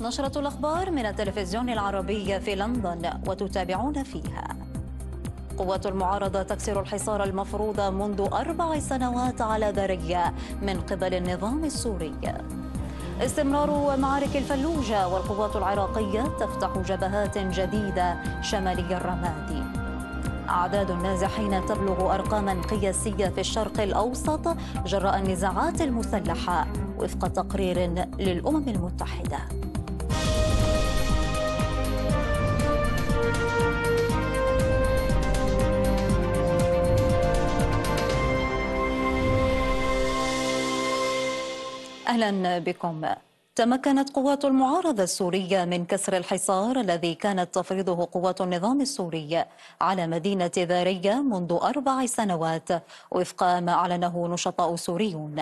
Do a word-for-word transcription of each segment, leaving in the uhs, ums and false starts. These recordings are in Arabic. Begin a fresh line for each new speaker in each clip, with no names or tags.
نشرة الأخبار من التلفزيون العربي في لندن وتتابعون فيها. قوات المعارضة تكسر الحصار المفروض منذ أربع سنوات على ذرية من قبل النظام السوري. استمرار معارك الفلوجة والقوات العراقية تفتح جبهات جديدة شمالي الرمادي. أعداد النازحين تبلغ أرقاما قياسية في الشرق الأوسط جراء النزاعات المسلحة وفق تقرير للأمم المتحدة. أهلا بكم. تمكنت قوات المعارضة السورية من كسر الحصار الذي كانت تفرضه قوات النظام السوري على مدينة ذارية منذ أربع سنوات وفق ما أعلنه نشطاء سوريون.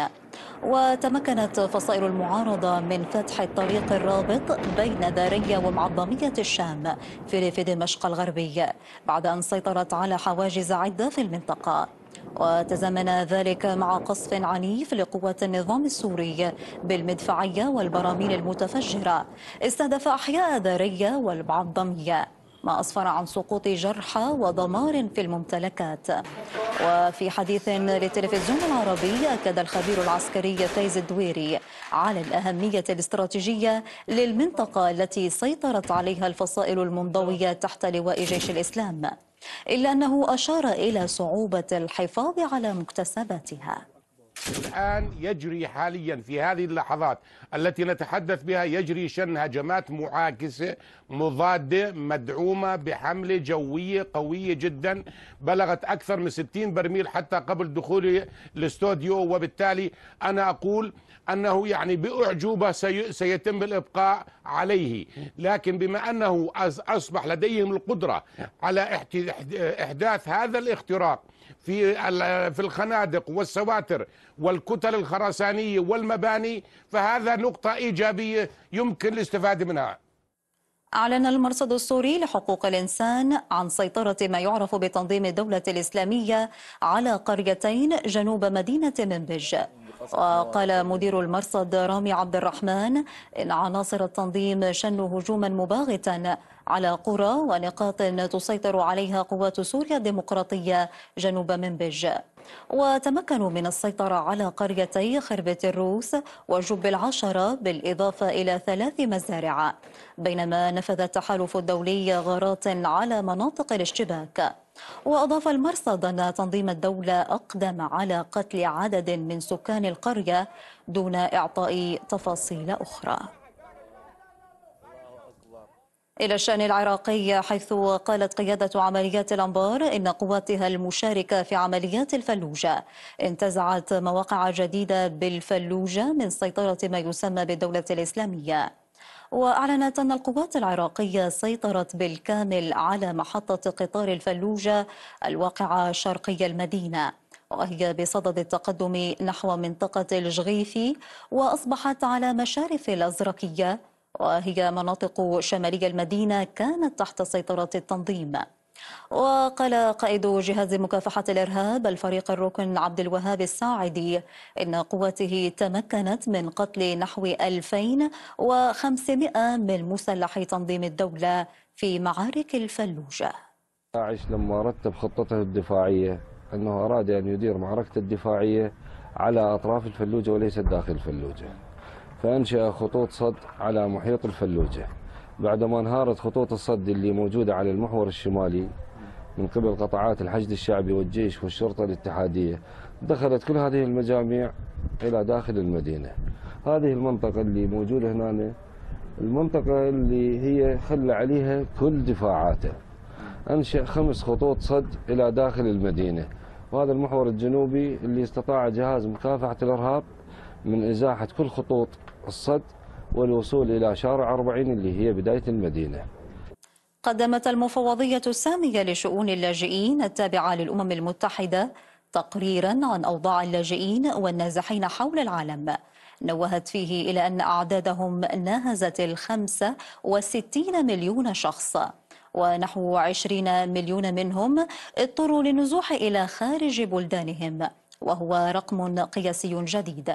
وتمكنت فصائل المعارضة من فتح الطريق الرابط بين ذارية ومعظمية الشام في ريف دمشق الغربي بعد أن سيطرت على حواجز عدة في المنطقة. وتزامن ذلك مع قصف عنيف لقوات النظام السوري بالمدفعية والبراميل المتفجرة استهدف أحياء ذارية والمعظمية، ما أسفر عن سقوط جرحى ودمار في الممتلكات. وفي حديث للتلفزيون العربي أكد الخبير العسكري فايز الدويري على الأهمية الاستراتيجية للمنطقة التي سيطرت عليها الفصائل المنضوية تحت لواء جيش الإسلام، إلا أنه أشار إلى صعوبة الحفاظ على مكتسباتها.
الآن يجري حاليا في هذه اللحظات التي نتحدث بها يجري شن هجمات معاكسة مضادة مدعومة بحملة جوية قوية جدا بلغت أكثر من ستين برميل حتى قبل دخولي الاستوديو. وبالتالي أنا أقول أنه يعني بأعجوبة سيتم الإبقاء عليه، لكن بما أنه أصبح لديهم القدرة على إحداث هذا الاختراق في في الخنادق والسواتر والكتل الخرسانية والمباني، فهذا نقطة إيجابية يمكن الاستفادة منها.
أعلن المرصد السوري لحقوق الإنسان عن سيطرة ما يعرف بتنظيم الدولة الإسلامية على قريتين جنوب مدينة منبج. وقال مدير المرصد رامي عبد الرحمن إن عناصر التنظيم شنوا هجوما مباغتا على قرى ونقاط تسيطر عليها قوات سوريا الديمقراطية جنوب منبج، وتمكنوا من السيطرة على قريتي خربة الروس وجب العشرة بالإضافة إلى ثلاث مزارع، بينما نفذ التحالف الدولي غارات على مناطق الاشتباك. وأضاف المرصد أن تنظيم الدولة أقدم على قتل عدد من سكان القرية دون إعطاء تفاصيل أخرى. إلى الشأن العراقي، حيث قالت قيادة عمليات الأنبار إن قواتها المشاركة في عمليات الفلوجة انتزعت مواقع جديدة بالفلوجة من سيطرة ما يسمى بالدولة الإسلامية. وأعلنت أن القوات العراقية سيطرت بالكامل على محطة قطار الفلوجة الواقعة شرقي المدينة، وهي بصدد التقدم نحو منطقة الجغيفي، وأصبحت على مشارف الأزرقية، وهي مناطق شمالي المدينة كانت تحت سيطرة التنظيم. وقال قائد جهاز مكافحة الإرهاب الفريق الركن عبد الوهاب الساعدي إن قوته تمكنت من قتل نحو ألفين وخمسمائة من مسلحي تنظيم الدولة في معارك الفلوجة.
داعش لما رتب خطته الدفاعية أنه أراد أن يدير معركة الدفاعية على أطراف الفلوجة وليس داخل الفلوجة، فأنشأ خطوط صد على محيط الفلوجة. بعدما انهارت خطوط الصد اللي موجودة على المحور الشمالي من قبل قطاعات الحشد الشعبي والجيش والشرطة الاتحادية، دخلت كل هذه المجاميع إلى داخل المدينة. هذه المنطقة اللي موجودة هنا المنطقة اللي هي خلى عليها كل دفاعاته. أنشأ خمس خطوط صد إلى داخل المدينة، وهذا المحور الجنوبي اللي استطاع جهاز مكافحة الإرهاب من إزاحة كل خطوط الصد والوصول إلى شارع أربعين اللي هي بداية المدينة.
قدمت المفوضية السامية لشؤون اللاجئين التابعة للأمم المتحدة تقريرا عن أوضاع اللاجئين والنازحين حول العالم، نوهت فيه إلى أن أعدادهم ناهزت الخمسة وستين مليون شخص، ونحو عشرين مليون منهم اضطروا للنزوح إلى خارج بلدانهم، وهو رقم قياسي جديد.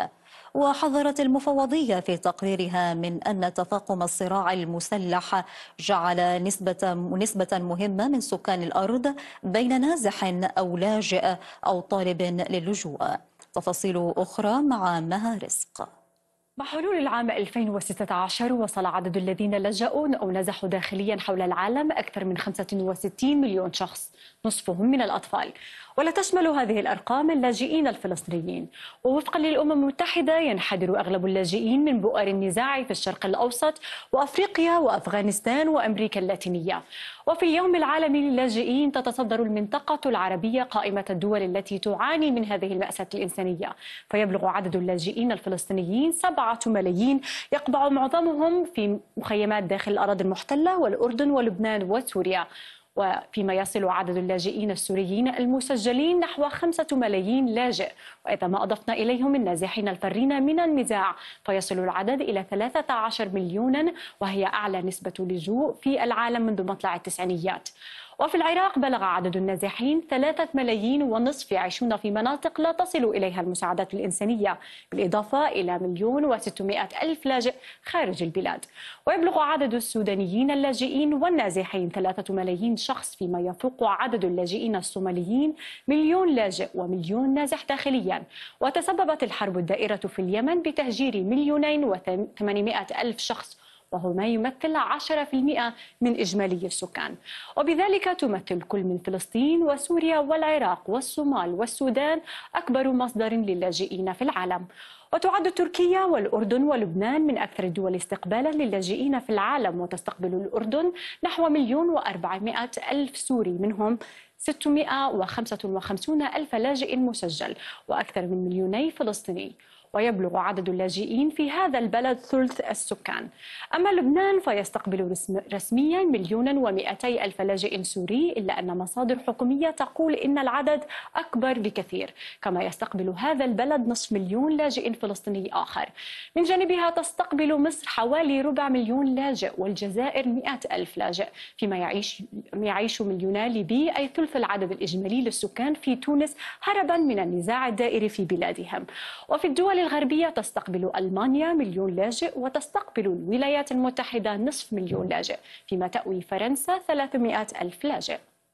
وحذرت المفوضية في تقريرها من أن تفاقم الصراع المسلح جعل نسبة نسبة مهمة من سكان الأرض بين نازح أو لاجئ أو طالب للجوء. تفاصيل أخرى مع مها رزق.
مع حلول العام ألفين وستة عشر وصل عدد الذين لجأوا أو نزحوا داخليا حول العالم أكثر من خمسة وستين مليون شخص، نصفهم من الأطفال. ولا تشمل هذه الأرقام اللاجئين الفلسطينيين. ووفقا للأمم المتحدة ينحدر أغلب اللاجئين من بؤر النزاع في الشرق الأوسط وأفريقيا وأفغانستان وأمريكا اللاتينية. وفي اليوم العالمي للاجئين تتصدر المنطقة العربية قائمة الدول التي تعاني من هذه المأساة الإنسانية، فيبلغ عدد اللاجئين الفلسطينيين سبعة ملايين، يقبع معظمهم في مخيمات داخل الأراضي المحتلة والأردن ولبنان وسوريا. وفيما يصل عدد اللاجئين السوريين المسجلين نحو خمسة ملايين لاجئ، وإذا ما أضفنا إليهم النازحين الفارين من النزاع فيصل العدد إلى ثلاثة عشر مليونا، وهي أعلى نسبة لجوء في العالم منذ مطلع التسعينيات. وفي العراق بلغ عدد النازحين ثلاثة ملايين ونصف يعيشون في مناطق لا تصل إليها المساعدات الإنسانية، بالإضافة إلى مليون وستمائة ألف لاجئ خارج البلاد. ويبلغ عدد السودانيين اللاجئين والنازحين ثلاثة ملايين شخص، فيما يفوق عدد اللاجئين الصوماليين مليون لاجئ ومليون نازح داخليا. وتسببت الحرب الدائرة في اليمن بتهجير مليونين وثمانمائة ألف شخص، وهو ما يمثل عشرة بالمئة من إجمالي السكان. وبذلك تمثل كل من فلسطين وسوريا والعراق والصومال والسودان أكبر مصدر للاجئين في العالم. وتعد تركيا والأردن ولبنان من أكثر الدول استقبالا للاجئين في العالم، وتستقبل الأردن نحو مليون وأربعمائة ألف سوري، منهم ستمائة وخمسة وخمسين ألف لاجئ مسجل وأكثر من مليوني فلسطيني. ويبلغ عدد اللاجئين في هذا البلد ثلث السكان. أما لبنان فيستقبل رسميا مليونا ومئتي ألف لاجئ سوري، إلا أن مصادر حكومية تقول إن العدد أكبر بكثير، كما يستقبل هذا البلد نصف مليون لاجئ فلسطيني آخر. من جانبها تستقبل مصر حوالي ربع مليون لاجئ، والجزائر مئة ألف لاجئ، فيما يعيش يعيش مليونا ليبي أي ثلث العدد الإجمالي للسكان في تونس هربا من النزاع الدائري في بلادهم. وفي الدول الغربية تستقبل ألمانيا مليون لاجئ، وتستقبل الولايات المتحدة نصف مليون لاجئ، فيما تأوي فرنسا ثلاثمائة ألف لاجئ.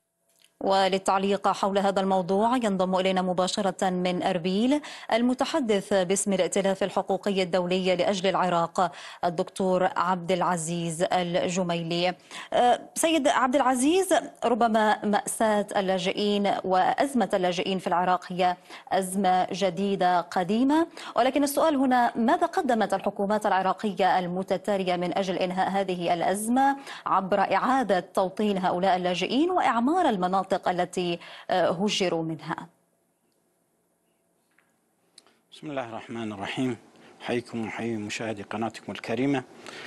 وللتعليق حول هذا الموضوع ينضم إلينا مباشرة من أربيل المتحدث باسم الائتلاف الحقوقي الدولي لأجل العراق الدكتور عبد العزيز الجميلي. سيد عبد العزيز، ربما مأساة اللاجئين وأزمة اللاجئين في العراق هي أزمة جديدة قديمة، ولكن السؤال هنا ماذا قدمت الحكومات العراقية المتتالية من أجل إنهاء هذه الأزمة عبر إعادة توطين هؤلاء اللاجئين وإعمار المناطق التي هجروا منها؟
بسم الله الرحمن الرحيم. حيكم وحيي مشاهدي قناتكم الكريمة.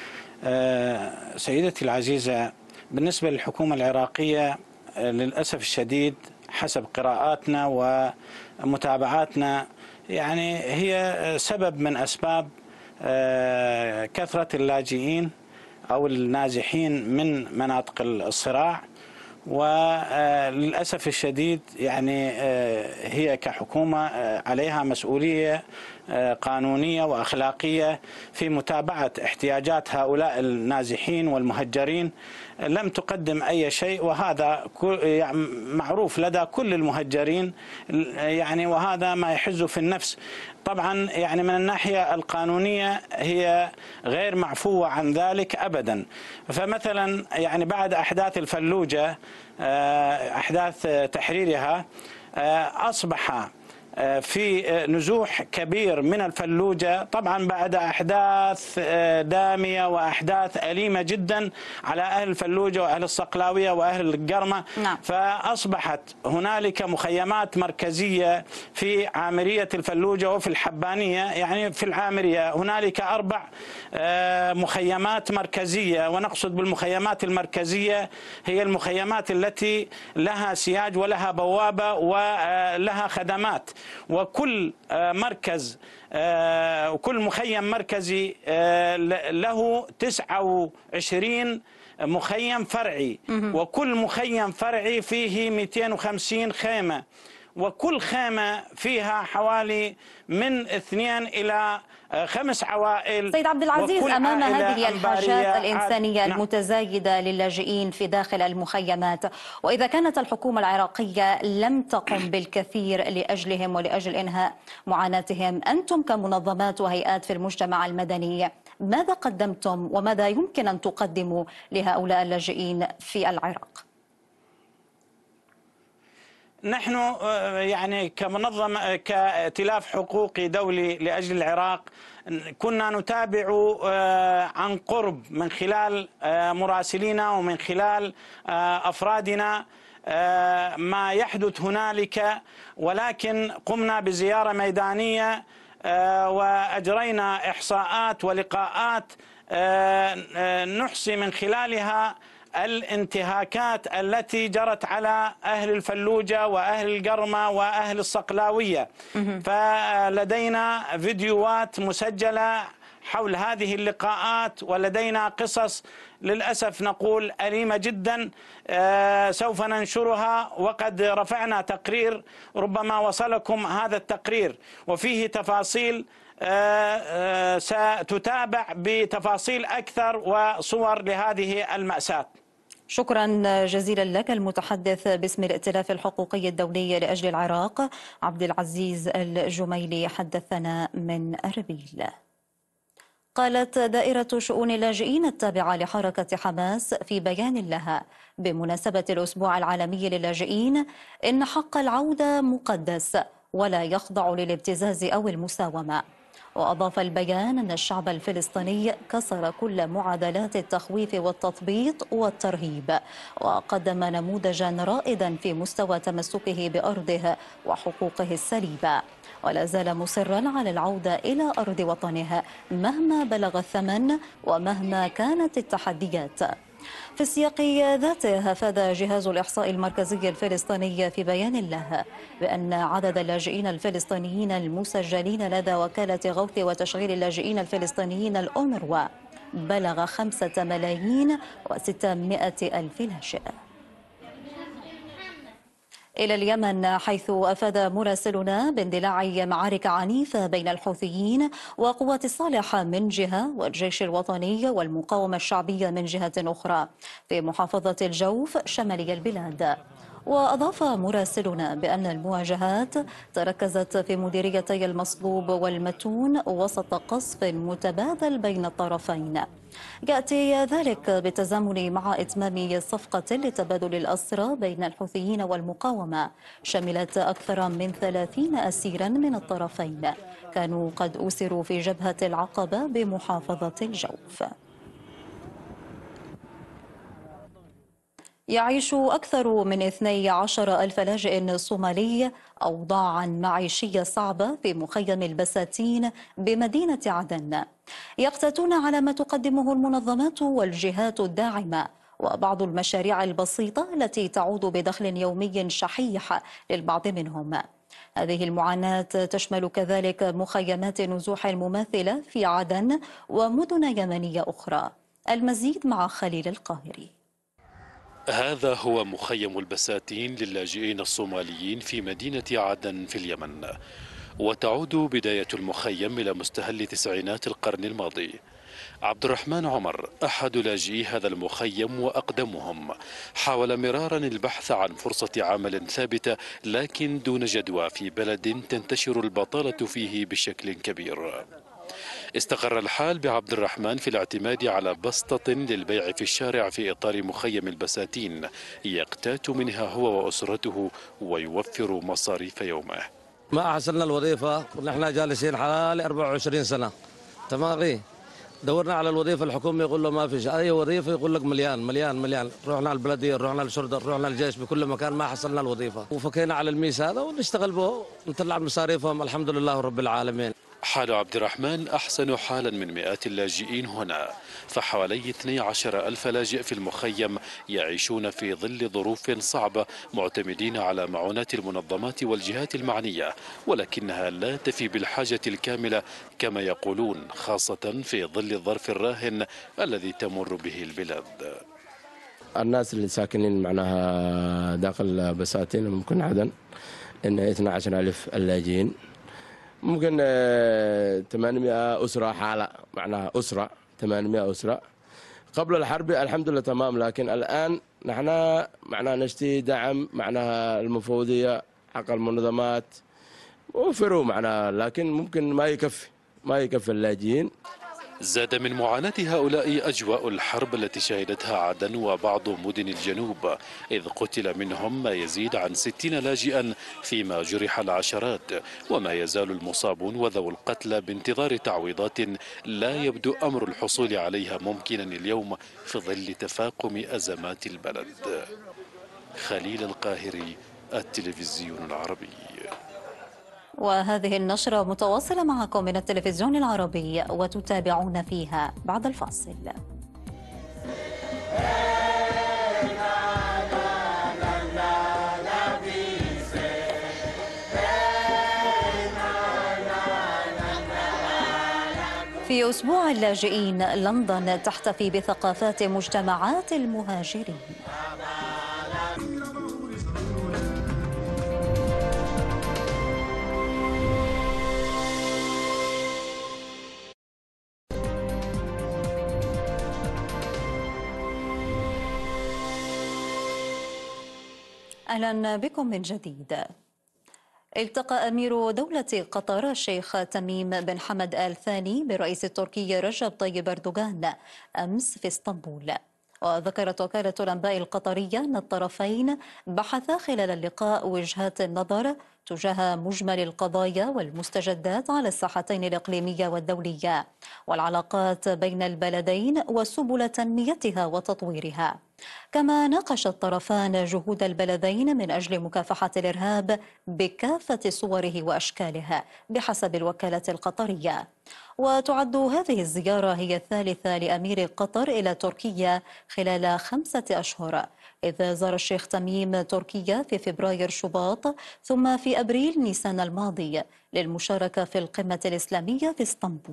سيدتي العزيزة، بالنسبة للحكومة العراقية للأسف الشديد حسب قراءاتنا ومتابعاتنا يعني هي سبب من أسباب كثرة اللاجئين أو النازحين من مناطق الصراع. وللأسف الشديد يعني هي كحكومة عليها مسؤولية قانونية وأخلاقية في متابعة احتياجات هؤلاء النازحين والمهجرين. لم تقدم أي شيء، وهذا معروف لدى كل المهجرين يعني، وهذا ما يحز في النفس. طبعا يعني من الناحية القانونية هي غير معفوة عن ذلك أبدا. فمثلا يعني بعد أحداث الفلوجة، أحداث تحريرها، أصبح في نزوح كبير من الفلوجة، طبعا بعد أحداث دامية وأحداث أليمة جدا على أهل الفلوجة وأهل الصقلاوية وأهل القرمة. نعم. فأصبحت هنالك مخيمات مركزية في عامرية الفلوجة وفي الحبانية. يعني في العامرية هنالك أربع مخيمات مركزية، ونقصد بالمخيمات المركزية هي المخيمات التي لها سياج ولها بوابة ولها خدمات. وكل مركز وكل مخيم مركزي له تسعة وعشرين مخيم فرعي، وكل مخيم فرعي فيه مئتين وخمسين خيمة. وكل خيمة فيها حوالي من اثنين إلى خمس عوائل.
سيد عبد العزيز، أمام هذه الحاجات الإنسانية
نعم.
المتزايدة للاجئين في داخل المخيمات، وإذا كانت الحكومة العراقية لم تقم بالكثير لأجلهم ولأجل إنهاء معاناتهم، أنتم كمنظمات وهيئات في المجتمع المدني ماذا قدمتم وماذا يمكن أن تقدموا لهؤلاء اللاجئين في العراق؟
نحن يعني كمنظمة كائتلاف حقوقي دولي لأجل العراق كنا نتابع عن قرب من خلال مراسلينا ومن خلال أفرادنا ما يحدث هنالك، ولكن قمنا بزيارة ميدانية وأجرينا إحصاءات ولقاءات نحصي من خلالها الانتهاكات التي جرت على أهل الفلوجة وأهل القرمة وأهل الصقلاوية. فلدينا فيديوهات مسجلة حول هذه اللقاءات، ولدينا قصص للأسف نقول أليمة جدا سوف ننشرها، وقد رفعنا تقرير ربما وصلكم هذا التقرير، وفيه تفاصيل ستتابع بتفاصيل أكثر وصور لهذه المأساة.
شكرا جزيلا لك. المتحدث باسم الائتلاف الحقوقي الدولي لأجل العراق عبد العزيز الجميلي حدثنا من أربيل. قالت دائرة شؤون اللاجئين التابعة لحركة حماس في بيان لها بمناسبة الأسبوع العالمي للاجئين إن حق العودة مقدس ولا يخضع للابتزاز أو المساومة. وأضاف البيان أن الشعب الفلسطيني كسر كل معادلات التخويف والتثبيط والترهيب، وقدم نموذجا رائدا في مستوى تمسكه بأرضه وحقوقه السليبة، ولا زال مصرا على العودة إلى أرض وطنه مهما بلغ الثمن ومهما كانت التحديات. في السياق ذاته أفاد جهاز الإحصاء المركزي الفلسطيني في بيان له بأن عدد اللاجئين الفلسطينيين المسجلين لدى وكالة غوث وتشغيل اللاجئين الفلسطينيين الأونروا بلغ خمسة ملايين وستمائة ألف لاجئ. إلى اليمن، حيث أفاد مراسلنا باندلاع معارك عنيفة بين الحوثيين وقوات الصالح من جهة والجيش الوطني والمقاومة الشعبية من جهة أخرى في محافظة الجوف شمالي البلاد. وأضاف مراسلنا بأن المواجهات تركزت في مديريتي المصلوب والمتون وسط قصف متبادل بين الطرفين. يأتي ذلك بالتزامن مع إتمام صفقة لتبادل الأسرى بين الحوثيين والمقاومة شملت أكثر من ثلاثين أسيرا من الطرفين كانوا قد أسروا في جبهة العقبة بمحافظة الجوف. يعيش أكثر من اثني عشر ألف لاجئ صومالي أوضاعا معيشية صعبة في مخيم البساتين بمدينة عدن، يقتاتون على ما تقدمه المنظمات والجهات الداعمة وبعض المشاريع البسيطة التي تعود بدخل يومي شحيح للبعض منهم. هذه المعاناة تشمل كذلك مخيمات نزوح مماثلة في عدن ومدن يمنية أخرى. المزيد مع خليل القاهري.
هذا هو مخيم البساتين للاجئين الصوماليين في مدينة عدن في اليمن، وتعود بداية المخيم إلى مستهل تسعينات القرن الماضي. عبد الرحمن عمر أحد لاجئي هذا المخيم وأقدمهم، حاول مرارا البحث عن فرصة عمل ثابتة لكن دون جدوى في بلد تنتشر البطالة فيه بشكل كبير. استقر الحال بعبد الرحمن في الاعتماد على بسطة للبيع في الشارع في إطار مخيم البساتين يقتات منها هو وأسرته ويوفر مصاريف يومه.
ما حصلنا الوظيفة ونحن جالسين حوالي أربعة وعشرين سنة تمام. دورنا على الوظيفة الحكومة يقول له ما فيش أي وظيفة، يقول لك مليان مليان مليان. رحنا البلدية، رحنا الشرطة، رحنا الجيش، بكل مكان ما حصلنا الوظيفة، وفكينا على الميس هذا ونشتغل به نطلع مصاريفهم الحمد لله رب العالمين.
حال عبد الرحمن أحسن حالا من مئات اللاجئين هنا، فحوالي اثني عشر ألف لاجئ في المخيم يعيشون في ظل ظروف صعبة معتمدين على معونات المنظمات والجهات المعنية، ولكنها لا تفي بالحاجة الكاملة كما يقولون، خاصة في ظل الظرف الراهن الذي تمر به البلاد.
الناس اللي ساكنين معناها داخل بساتين ممكن عدن إن اثني عشر ألف اللاجئين، ممكن ثمانمائة أسرة حالة، معناها أسرة ثمانمائة أسرة. قبل الحرب الحمد لله تمام، لكن الآن نحن معناها نشتي دعم معناها المفوضية حق المنظمات وفروا معناها، لكن ممكن ما يكفي ما يكفي اللاجئين.
زاد من معاناة هؤلاء أجواء الحرب التي شهدتها عدن وبعض مدن الجنوب، إذ قتل منهم ما يزيد عن ستين لاجئا فيما جرح العشرات، وما يزال المصابون وذوو القتلى بانتظار تعويضات لا يبدو أمر الحصول عليها ممكنا اليوم في ظل تفاقم أزمات البلد. خليل القاهري، التلفزيون العربي.
وهذه النشرة متواصلة معكم من التلفزيون العربي وتتابعون فيها بعد الفاصل. في أسبوع اللاجئين، لندن تحتفي بثقافات مجتمعات المهاجرين. أهلا بكم من جديد. التقى أمير دولة قطر الشيخ تميم بن حمد آل ثاني بالرئيس التركي رجب طيب أردوغان أمس في اسطنبول. وذكرت وكالة الأنباء القطرية أن الطرفين بحثا خلال اللقاء وجهات النظر تجاه مجمل القضايا والمستجدات على الساحتين الإقليمية والدولية، والعلاقات بين البلدين وسبل تنميتها وتطويرها. كما ناقش الطرفان جهود البلدين من أجل مكافحة الإرهاب بكافة صوره وأشكاله بحسب الوكالة القطرية. وتعد هذه الزيارة هي الثالثة لأمير قطر إلى تركيا خلال خمسة أشهر، إذ زار الشيخ تميم تركيا في فبراير شباط ثم في أبريل نيسان الماضي للمشاركة في القمة الإسلامية في اسطنبول.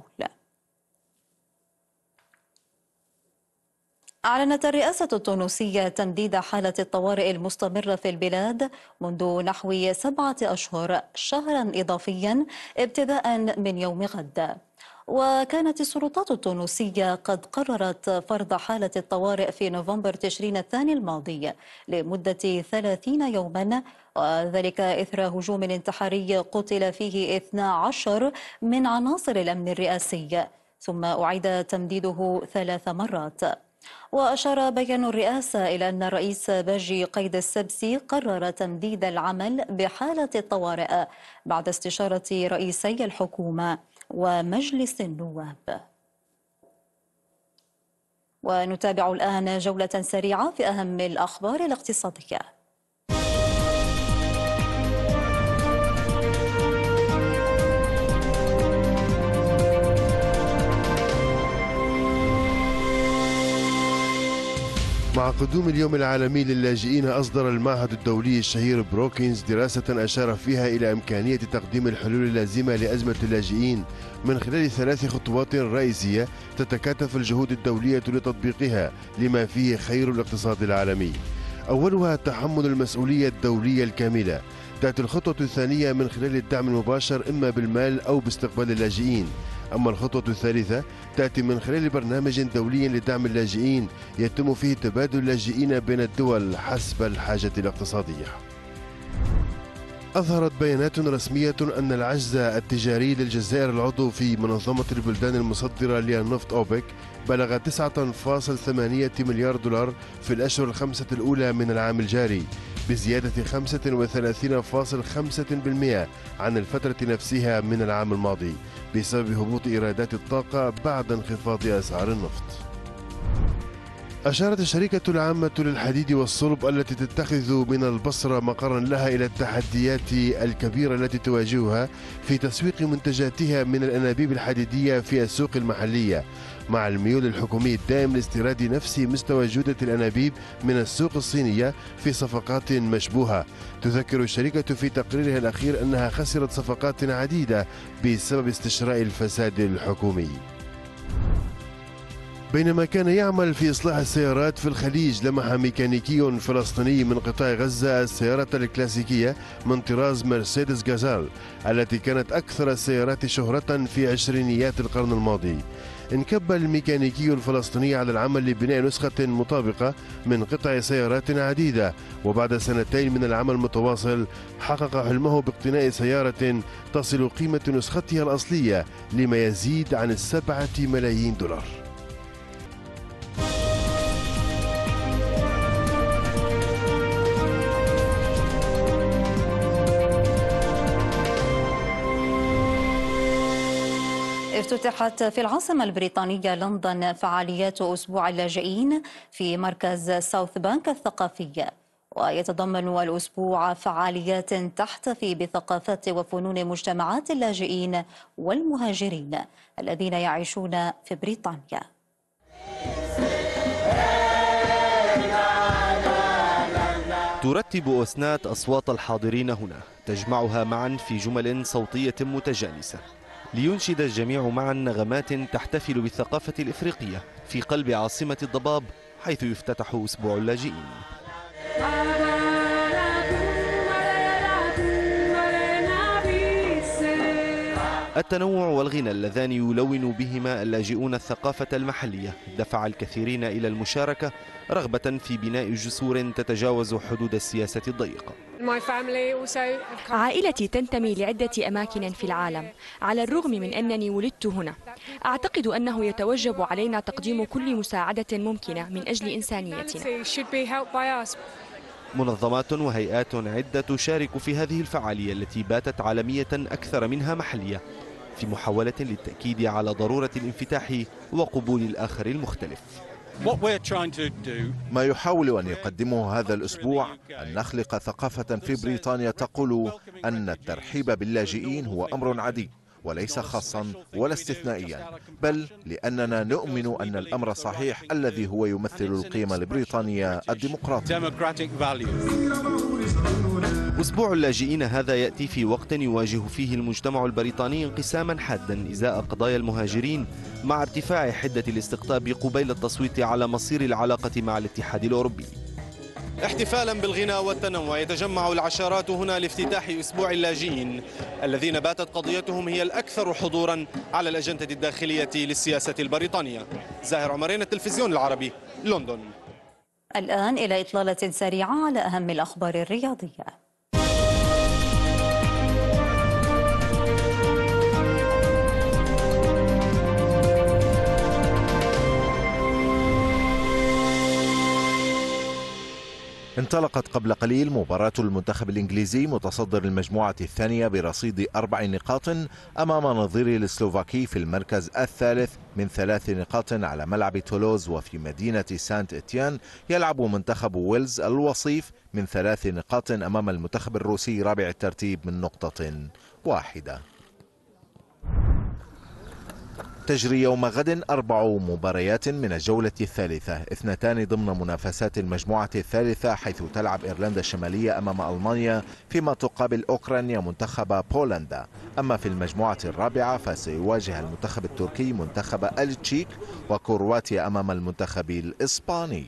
أعلنت الرئاسة التونسية تمديد حالة الطوارئ المستمرة في البلاد منذ نحو سبعة أشهر شهرا إضافيا ابتداء من يوم غد. وكانت السلطات التونسية قد قررت فرض حالة الطوارئ في نوفمبر تشرين الثاني الماضي لمدة ثلاثين يوما، وذلك إثر هجوم انتحاري قتل فيه اثني عشر من عناصر الأمن الرئاسي، ثم أعيد تمديده ثلاث مرات. وأشار بيان الرئاسة إلى أن الرئيس باجي قيد السبسي قرر تمديد العمل بحالة الطوارئ بعد استشارة رئيسي الحكومة ومجلس النواب. ونتابع الآن جولة سريعة في أهم الأخبار الاقتصادية.
مع قدوم اليوم العالمي للاجئين، أصدر المعهد الدولي الشهير بروكينز دراسة أشار فيها إلى إمكانية تقديم الحلول اللازمة لأزمة اللاجئين من خلال ثلاث خطوات رئيسية تتكاتف الجهود الدولية لتطبيقها لما فيه خير الاقتصاد العالمي. أولها تحمل المسؤولية الدولية الكاملة. تأتي الخطوة الثانية من خلال الدعم المباشر إما بالمال أو باستقبال اللاجئين. أما الخطوة الثالثة تأتي من خلال برنامج دولي لدعم اللاجئين يتم فيه تبادل اللاجئين بين الدول حسب الحاجة الاقتصادية. أظهرت بيانات رسمية أن العجز التجاري للجزائر العضو في منظمة البلدان المصدرة للنفط أوبك بلغ تسعة فاصلة ثمانية مليار دولار في الأشهر الخمسة الأولى من العام الجاري، بزيادة خمسة وثلاثين فاصلة خمسة بالمئة عن الفترة نفسها من العام الماضي بسبب هبوط إيرادات الطاقة بعد انخفاض أسعار النفط. أشارت الشركة العامة للحديد والصلب التي تتخذ من البصرة مقرا لها إلى التحديات الكبيرة التي تواجهها في تسويق منتجاتها من الأنابيب الحديدية في السوق المحلية، مع الميول الحكومي الدائم لاستيراد نفس مستوى جودة الأنابيب من السوق الصينية في صفقات مشبوهة. تذكر الشركة في تقريرها الأخير أنها خسرت صفقات عديدة بسبب استشراء الفساد الحكومي. بينما كان يعمل في إصلاح السيارات في الخليج، لمح ميكانيكي فلسطيني من قطاع غزة السيارة الكلاسيكية من طراز مرسيدس غازال التي كانت أكثر السيارات شهرة في عشرينيات القرن الماضي. انكب الميكانيكي الفلسطيني على العمل لبناء نسخة مطابقة من قطع سيارات عديدة، وبعد سنتين من العمل المتواصل حقق حلمه باقتناء سيارة تصل قيمة نسختها الأصلية لما يزيد عن السبعة ملايين دولار.
افتتحت في العاصمة البريطانية لندن فعاليات أسبوع اللاجئين في مركز ساوث بانك الثقافي، ويتضمن الأسبوع فعاليات تحتفي بثقافات وفنون مجتمعات اللاجئين والمهاجرين الذين يعيشون في بريطانيا.
ترتب أسنات أصوات الحاضرين هنا، تجمعها معا في جمل صوتية متجانسة لينشد الجميع معا نغمات تحتفل بالثقافة الإفريقية في قلب عاصمة الضباب، حيث يفتتح أسبوع اللاجئين. التنوع والغنى اللذان يلون بهما اللاجئون الثقافة المحلية دفع الكثيرين إلى المشاركة رغبة في بناء جسور تتجاوز حدود السياسة الضيقة.
عائلتي تنتمي لعدة أماكن في العالم، على الرغم من أنني ولدت هنا. أعتقد أنه يتوجب علينا تقديم كل مساعدة ممكنة من أجل إنسانيتنا.
منظمات وهيئات عدة تشارك في هذه الفعالية التي باتت عالمية أكثر منها محلية، في محاولة للتأكيد على ضرورة الانفتاح وقبول الآخر المختلف.
ما يحاول أن يقدمه هذا الأسبوع أن نخلق ثقافة في بريطانيا تقول أن الترحيب باللاجئين هو أمر عادي وليس خاصا ولا استثنائيا، بل لأننا نؤمن أن الأمر صحيح الذي هو يمثل القيم البريطانية الديمقراطية.
أسبوع اللاجئين هذا يأتي في وقت يواجه فيه المجتمع البريطاني انقساما حادا إزاء قضايا المهاجرين، مع ارتفاع حدة الاستقطاب قبيل التصويت على مصير العلاقة مع الاتحاد الأوروبي. احتفالا بالغنى والتنوع يتجمع العشرات هنا لافتتاح أسبوع اللاجئين الذين باتت قضيتهم هي الأكثر حضورا على الأجندة الداخلية للسياسة البريطانية. زاهر عمرين، التلفزيون العربي، لندن.
الآن إلى إطلالة سريعة على أهم الأخبار الرياضية.
انطلقت قبل قليل مباراة المنتخب الإنجليزي متصدر المجموعة الثانية برصيد أربع نقاط أمام نظيره السلوفاكي في المركز الثالث من ثلاث نقاط على ملعب تولوز. وفي مدينة سانت إتيان يلعب منتخب ويلز الوصيف من ثلاث نقاط أمام المنتخب الروسي رابع الترتيب من نقطة واحدة. تجري يوم غد أربع مباريات من الجولة الثالثة، اثنتان ضمن منافسات المجموعة الثالثة، حيث تلعب إيرلندا الشمالية أمام ألمانيا فيما تقابل أوكرانيا منتخب بولندا. أما في المجموعة الرابعة فسيواجه المنتخب التركي منتخب التشيك، وكرواتيا أمام المنتخب الإسباني.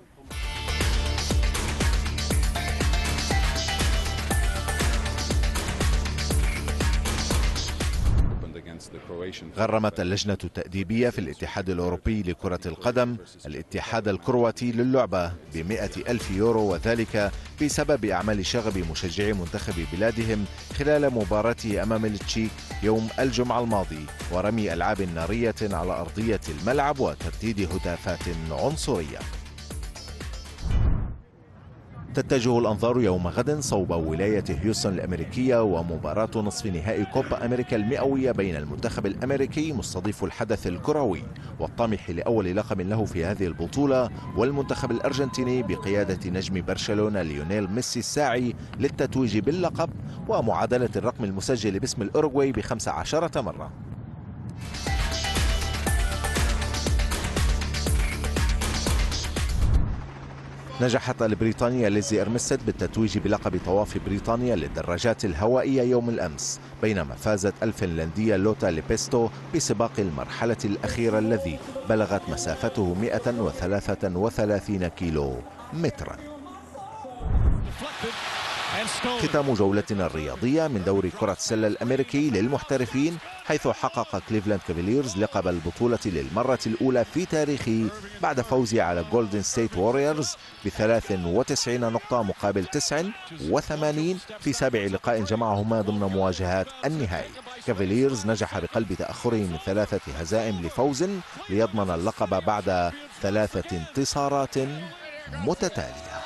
غرمت اللجنة التأديبية في الاتحاد الأوروبي لكرة القدم الاتحاد الكرواتي للعبة بمئة ألف يورو، وذلك بسبب أعمال شغب مشجعي منتخب بلادهم خلال مباراته أمام التشيك يوم الجمعة الماضي، ورمي ألعاب نارية على أرضية الملعب وترديد هتافات عنصرية. تتجه الأنظار يوم غد صوب ولاية هيوستن الأمريكية ومباراة نصف نهائي كوبا أمريكا المئوية بين المنتخب الأمريكي مستضيف الحدث الكروي والطامح لأول لقب له في هذه البطولة، والمنتخب الأرجنتيني بقيادة نجم برشلونة ليونيل ميسي الساعي للتتويج باللقب ومعادلة الرقم المسجل باسم الأوروغواي بخمس عشرة مرة. نجحت البريطانية ليزي إرمستد بالتتويج بلقب طواف بريطانيا للدراجات الهوائية يوم الأمس، بينما فازت الفنلندية لوتا ليبيستو بسباق المرحلة الأخيرة الذي بلغت مسافته مئة وثلاثة وثلاثين كيلو مترا. ختام جولتنا الرياضية من دوري كرة السلة الأمريكي للمحترفين، حيث حقق كليفلاند كافاليرز لقب البطولة للمرة الأولى في تاريخه بعد فوزه على جولدن ستيت ووريرز بثلاث وتسعين نقطة مقابل تسع وثمانين في سابع لقاء جمعهما ضمن مواجهات النهائي. كافاليرز نجح بقلب تأخره من ثلاثة هزائم لفوز ليضمن اللقب بعد ثلاثة انتصارات متتالية.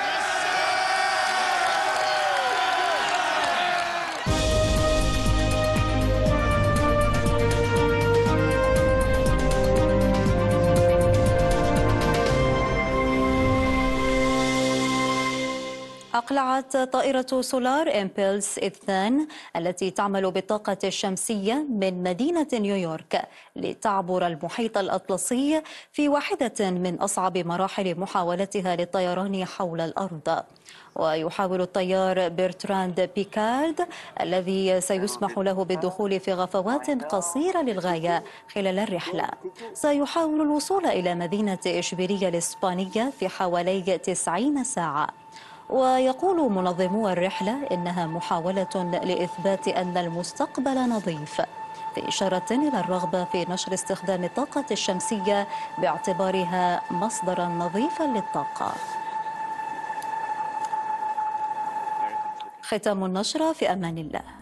أقلعت طائرة سولار إمبلس اثنين التي تعمل بالطاقة الشمسية من مدينة نيويورك لتعبر المحيط الأطلسي في واحدة من أصعب مراحل محاولتها للطيران حول الأرض. ويحاول الطيار برتراند بيكارد الذي سيسمح له بالدخول في غفوات قصيرة للغاية خلال الرحلة، سيحاول الوصول إلى مدينة إشبيلية الإسبانية في حوالي تسعين ساعة. ويقول منظمو الرحلة إنها محاولة لإثبات أن المستقبل نظيف، في إشارة إلى الرغبة في نشر استخدام الطاقة الشمسية باعتبارها مصدرا نظيفا للطاقة. ختام النشرة، في أمان الله.